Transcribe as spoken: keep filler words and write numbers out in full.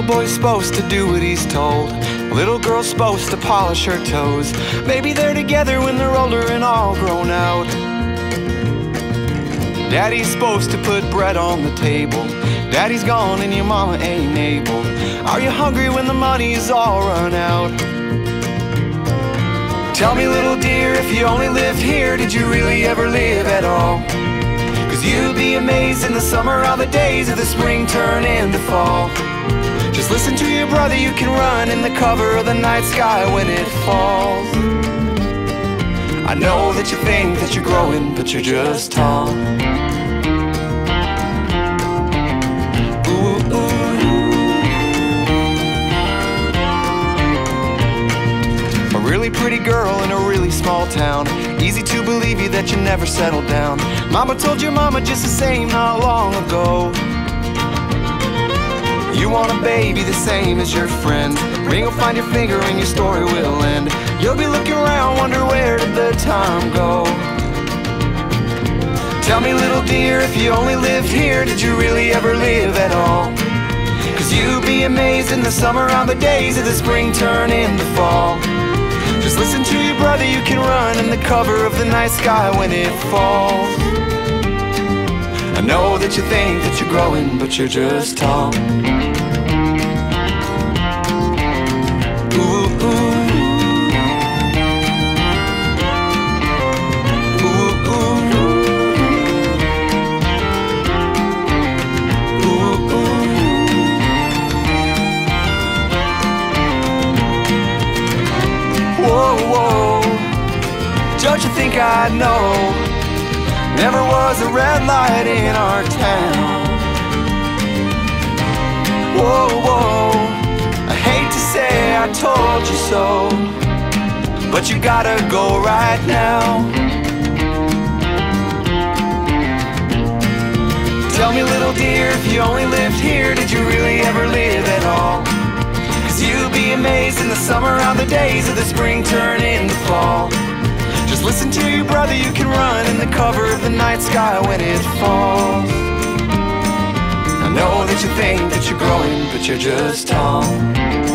boy's supposed to do what he's told. Little girl's supposed to polish her toes. Maybe they're together when they're older and all grown out. Daddy's supposed to put bread on the table. Daddy's gone and your mama ain't able. Are you hungry when the money's all run out? Tell me, little dear, if you only lived here, did you really ever live at all? Cause you'd be amazed in the summer how the days of the spring turn into fall. Just listen to your brother, you can run in the cover of the night sky when it falls. I know that you think that you're growing, but you're just tall. Ooh, ooh. A really pretty girl in a really small town. Easy to believe you that you never settled down. Mama told your mama just the same not long ago. You want a baby the same as your friend. Ring will find your finger and your story will end. You'll be looking around, wonder where did the time go? Tell me, little dear, if you only lived here, did you really ever live at all? Cause you'd be amazed in the summer how the days of the spring turn into fall. Just listen to your brother, you can run in the cover of the night sky when it falls. I know that you think that you're growing, but you're just tall. Ooh, ooh. Ooh, ooh. Ooh, ooh. Whoa, whoa. Don't you think I know? Never was a red light in our town. Whoa, whoa, I hate to say I told you so, but you gotta go right now. Tell me, little dear, if you only lived here, did you really ever live at all? Cause you'd be amazed in the summer how the days of the spring turn into fall. Just listen to your brother, you can run in the cover of the night sky when it falls. I know that you think that you're growing, but you're just tall.